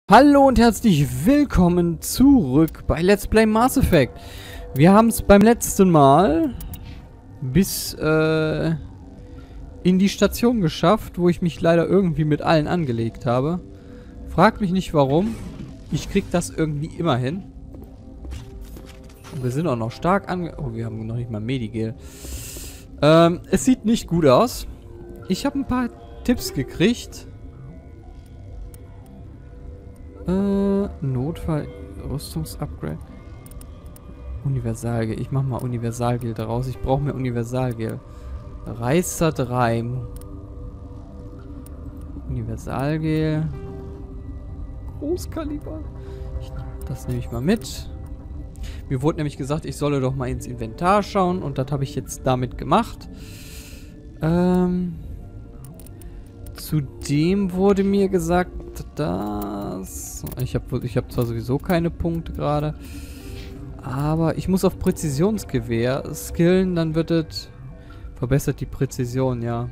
Hallo und herzlich willkommen zurück bei Let's Play Mass Effect. Wir haben es beim letzten Mal bis in die Station geschafft, wo ich mich leider irgendwie mit allen angelegt habe. Fragt mich nicht warum. Ich krieg das irgendwie immer hin. Und wir sind auch noch stark Oh, wir haben noch nicht mal Medigel. Es sieht nicht gut aus. Ich habe ein paar Tipps gekriegt. Notfall, Rüstungsupgrade. Universalgel. Ich mach mal Universalgel daraus. Ich brauche mehr Universalgel. Reißer 3. Universalgel. Großkaliber. Das nehme ich mal mit. Mir wurde nämlich gesagt, ich solle doch mal ins Inventar schauen. Und das habe ich jetzt damit gemacht. Zudem wurde mir gesagt, dass... Ich hab zwar sowieso keine Punkte gerade. Aber ich muss auf Präzisionsgewehr skillen, dann wird es... Verbessert die Präzision, ja.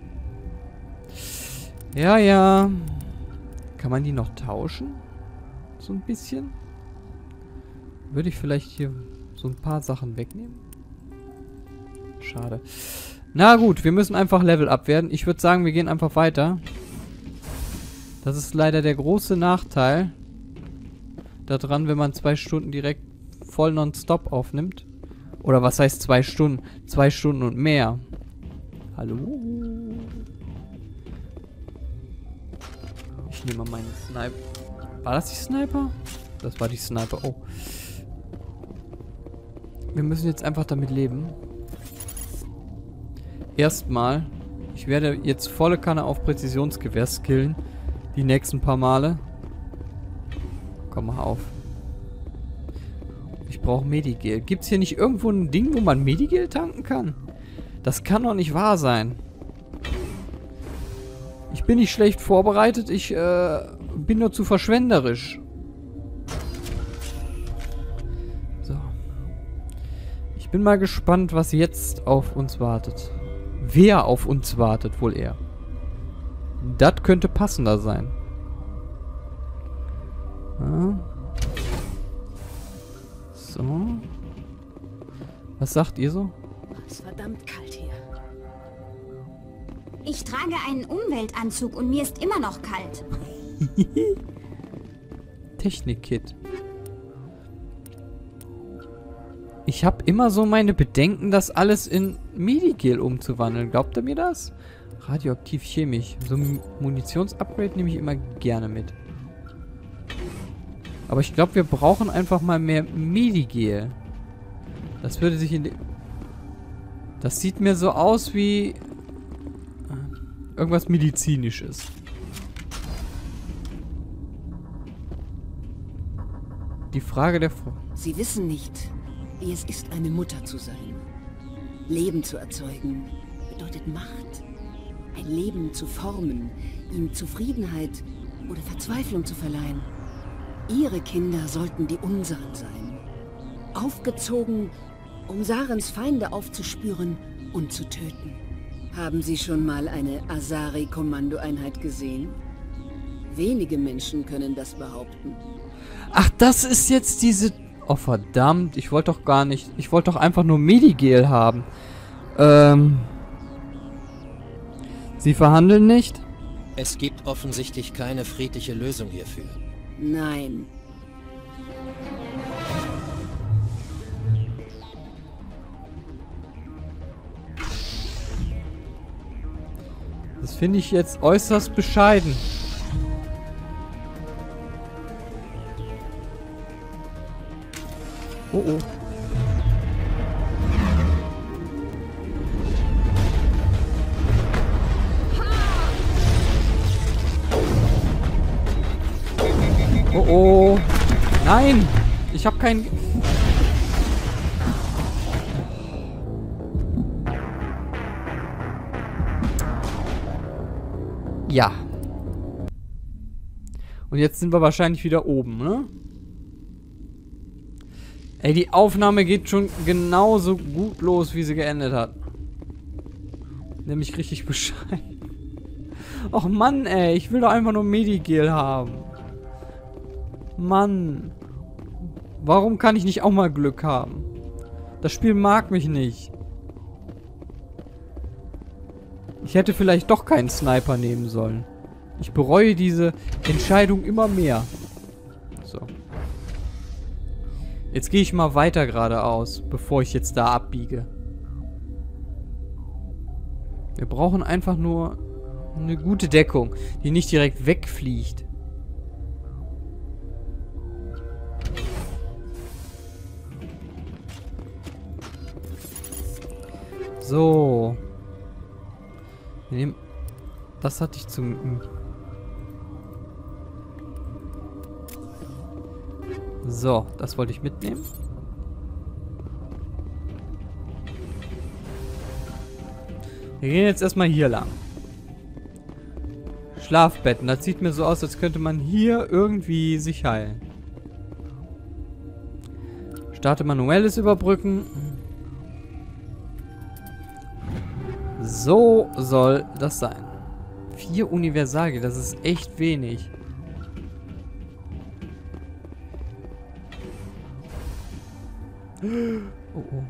Ja. Kann man die noch tauschen? So ein bisschen? Würde ich vielleicht hier so ein paar Sachen wegnehmen? Schade. Na gut, wir müssen einfach Level up werden. Ich würde sagen, wir gehen einfach weiter. Das ist leider der große Nachteil daran, wenn man 2 Stunden direkt voll nonstop aufnimmt. Oder was heißt 2 Stunden? 2 Stunden und mehr. Hallo? Ich nehme mal meinen Sniper. War das die Sniper? Das war die Sniper. Oh. Wir müssen jetzt einfach damit leben. Erstmal, ich werde jetzt volle Kanne auf Präzisionsgewehr skillen. Die nächsten paar Male. Komm mal auf. Ich brauche Medigel. Gibt es hier nicht irgendwo ein Ding, wo man Medigel tanken kann? Das kann doch nicht wahr sein. Ich bin nicht schlecht vorbereitet. Ich bin nur zu verschwenderisch. So. Ich bin mal gespannt, was jetzt auf uns wartet. Wer auf uns wartet, wohl eher. Das könnte passender sein. Ja. So. Was sagt ihr so? Es ist verdammt kalt hier. Ich trage einen Umweltanzug und mir ist immer noch kalt. Technik-Kit. Ich habe immer so meine Bedenken, das alles in Medigel umzuwandeln. Glaubt ihr mir das? Radioaktiv chemisch. So ein Munitionsupgrade nehme ich immer gerne mit. Aber ich glaube, wir brauchen einfach mal mehr Medigel. Das würde sich in... Das sieht mir so aus wie... irgendwas Medizinisches. Die Frage der Frau. Sie wissen nicht, wie es ist, eine Mutter zu sein. Leben zu erzeugen bedeutet Macht. Ein Leben zu formen, ihm Zufriedenheit oder Verzweiflung zu verleihen. Ihre Kinder sollten die unseren sein. Aufgezogen, um Sarens Feinde aufzuspüren und zu töten. Haben Sie schon mal eine Asari-Kommandoeinheit gesehen? Wenige Menschen können das behaupten. Ach, das ist jetzt diese... Oh, verdammt. Ich wollte doch gar nicht... Ich wollte doch einfach nur Medigel haben. Sie verhandeln nicht? Es gibt offensichtlich keine friedliche Lösung hierfür. Nein. Das finde ich jetzt äußerst bescheiden. Oh oh. Oh oh. Nein! Ich habe keinen... Ja. Und jetzt sind wir wahrscheinlich wieder oben, ne? Ey, die Aufnahme geht schon genauso gut los, wie sie geendet hat. Nämlich richtig bescheiden. Och Mann, ey, ich will doch einfach nur Medigel haben. Mann. Warum kann ich nicht auch mal Glück haben? Das Spiel mag mich nicht. Ich hätte vielleicht doch keinen Sniper nehmen sollen. Ich bereue diese Entscheidung immer mehr. So. Jetzt gehe ich mal weiter geradeaus, bevor ich jetzt da abbiege. Wir brauchen einfach nur eine gute Deckung, die nicht direkt wegfliegt. So. Wir nehmen... Das hatte ich zum... So, das wollte ich mitnehmen. Wir gehen jetzt erstmal hier lang. Schlafbetten. Das sieht mir so aus, als könnte man hier irgendwie sich heilen. Starte manuelles Überbrücken. So soll das sein. 4 Universalien, das ist echt wenig. Oh, oh.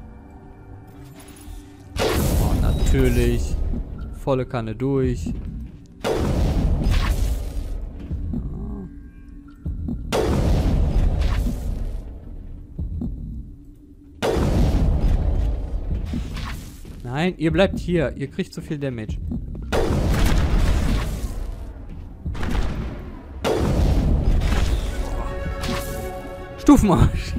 Oh, natürlich. Volle Kanne durch. Nein, ihr bleibt hier. Ihr kriegt zu viel Damage. Stufenmarsch.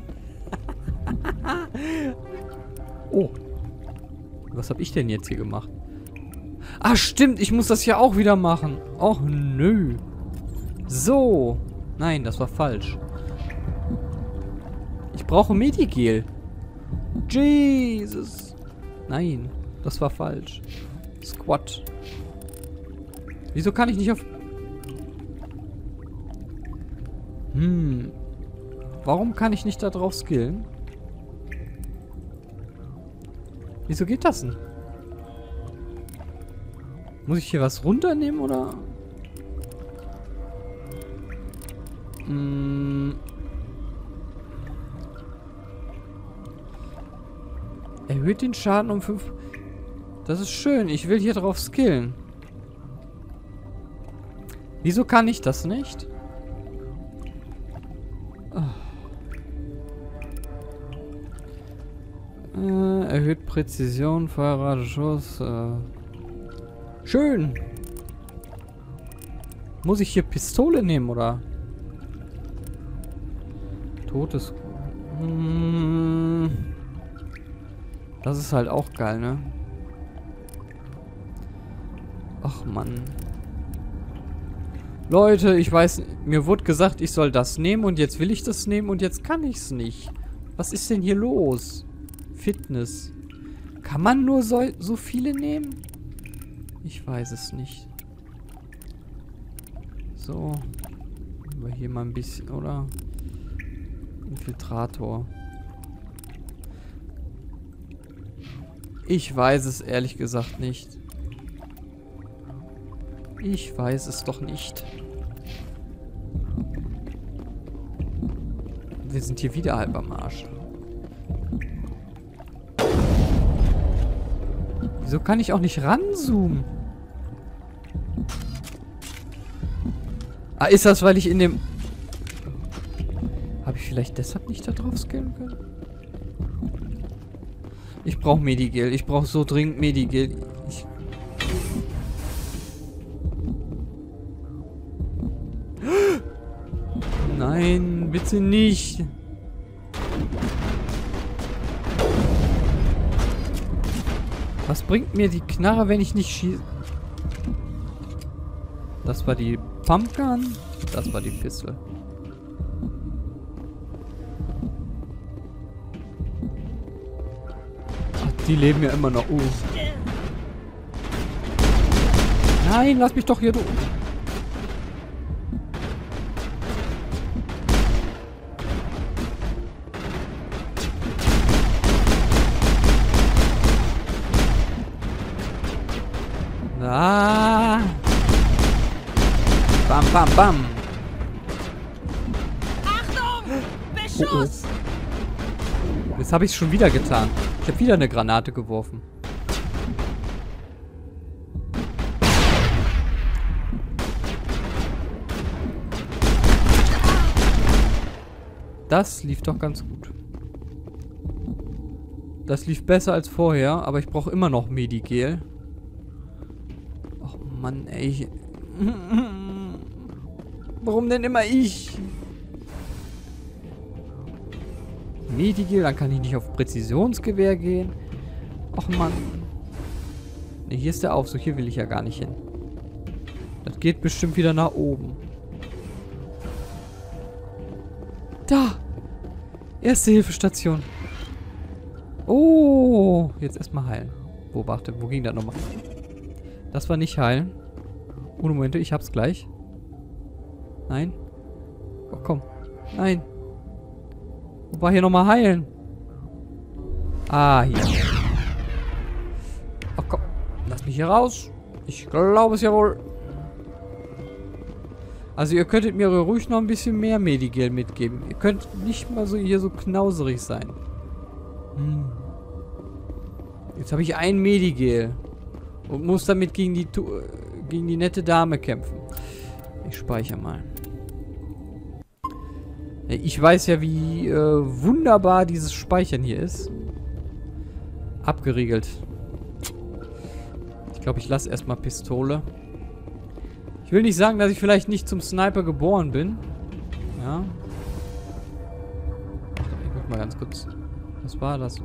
Oh. Was habe ich denn jetzt hier gemacht? Ah, stimmt. Ich muss das ja auch wieder machen. Och, nö. So. Nein, das war falsch. Ich brauche Medigel. Jesus. Nein, das war falsch. Squat. Wieso kann ich nicht auf... Warum kann ich nicht da drauf skillen? Wieso geht das denn? Muss ich hier was runternehmen, oder? Erhöht den Schaden um 5... Das ist schön. Ich will hier drauf skillen. Wieso kann ich das nicht? Erhöht Präzision, Feuerrate, Schuss. Schön. Muss ich hier Pistole nehmen, oder? Totes... Das ist halt auch geil, ne? Ach, Mann. Leute, ich weiß... Mir wurde gesagt, ich soll das nehmen und jetzt will ich das nehmen und jetzt kann ich es nicht. Was ist denn hier los? Fitness. Kann man nur so viele nehmen? Ich weiß es nicht. So. Aber hier mal ein bisschen, oder? Infiltrator. Ich weiß es ehrlich gesagt nicht. Ich weiß es doch nicht. Wir sind hier wieder halb am Arsch. Wieso kann ich auch nicht ranzoomen? Ah, ist das, weil ich in dem... Habe ich vielleicht deshalb nicht da drauf skillen können? Ich brauche Medigel. Ich brauche so dringend Medigel. Nein, bitte nicht. Was bringt mir die Knarre, wenn ich nicht schieße? Das war die Pumpgun. Das war die Pistole. Ach, die leben ja immer noch. Nein, lass mich doch hier durch. Ah. Bam, bam, bam. Schuss! Jetzt habe ich es schon wieder getan. Ich habe wieder eine Granate geworfen. Das lief doch ganz gut. Das lief besser als vorher, aber ich brauche immer noch Medigel. Och Mann, ey. Warum denn immer ich? Medigel, dann kann ich nicht auf Präzisionsgewehr gehen. Och Mann. Ne, hier ist der Aufzug. Hier will ich ja gar nicht hin. Das geht bestimmt wieder nach oben. Da! Erste Hilfestation. Oh! Jetzt erstmal heilen. Wo, warte, wo ging das nochmal? Das war nicht heilen. Ohne Momente, ich hab's gleich. Nein. Oh, komm. Nein. Wo war hier nochmal heilen? Ah, hier. Oh, komm. Lass mich hier raus. Ich glaube es ja wohl. Also ihr könntet mir ruhig noch ein bisschen mehr Medigel mitgeben. Ihr könnt nicht mal so hier so knauserig sein. Jetzt habe ich ein Medigel. Und muss damit gegen die nette Dame kämpfen. Ich speichere mal. Ich weiß ja, wie wunderbar dieses Speichern hier ist. Abgeriegelt. Ich glaube, ich lasse erstmal Pistole. Ich will nicht sagen, dass ich vielleicht nicht zum Sniper geboren bin. Ja. Ich guck mal ganz kurz. Was war das?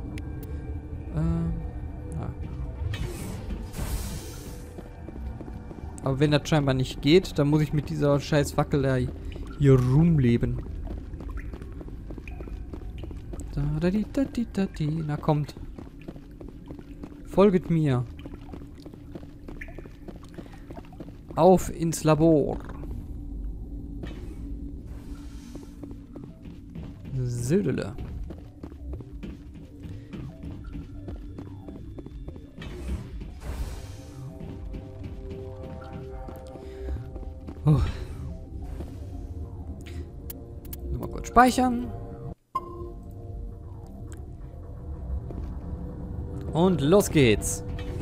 Ja. Aber wenn das scheinbar nicht geht, dann muss ich mit dieser scheiß Fackel da hier rumleben. Na kommt. Folget mir. Auf ins Labor. Södele. Oh. Nochmal kurz speichern. Und los geht's.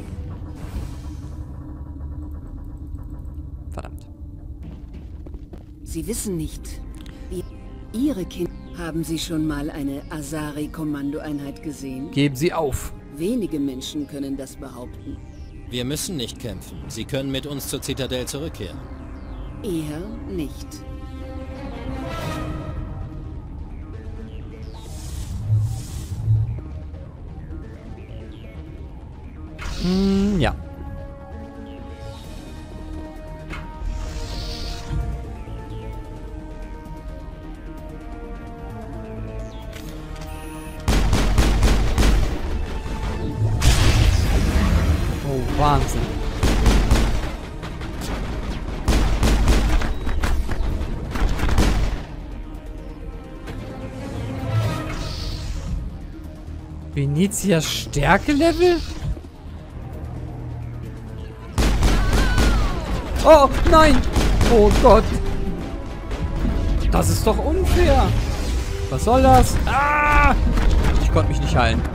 Verdammt. Sie wissen nicht, wie Ihre Kinder... Haben Sie schon mal eine Asari-Kommandoeinheit gesehen? Geben Sie auf. Wenige Menschen können das behaupten. Wir müssen nicht kämpfen. Sie können mit uns zur Zitadelle zurückkehren. Eher nicht. Ja. Oh, Wahnsinn. Venezias Stärke-Level? Oh, nein! Oh Gott! Das ist doch unfair! Was soll das? Ah! Ich konnte mich nicht heilen.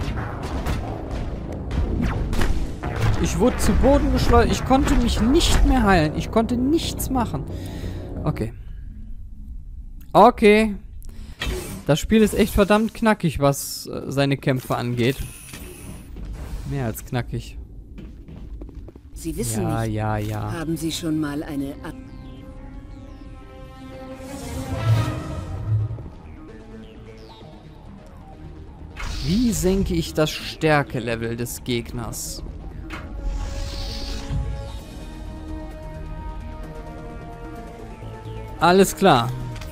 Ich wurde zu Boden geschleudert. Ich konnte mich nicht mehr heilen. Ich konnte nichts machen. Okay. Okay. Das Spiel ist echt verdammt knackig, was seine Kämpfe angeht. Mehr als knackig. Sie wissen Ja, nicht. ja, ja. Haben Sie schon mal eine... Wie senke ich das Stärke-Level des Gegners? Alles klar.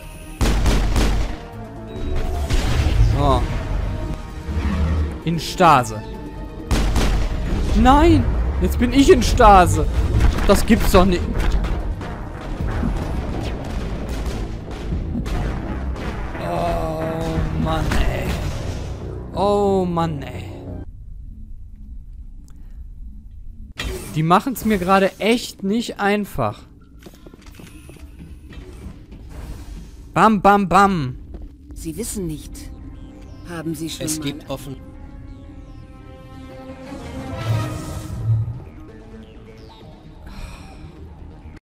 Oh. In Stase. Nein! Jetzt bin ich in Stase. Das gibt's doch nicht. Oh Mann, ey. Oh Mann, ey. Die machen es mir gerade echt nicht einfach. Bam, bam, bam. Sie wissen nicht. Haben Sie schon Es mal... gibt offen...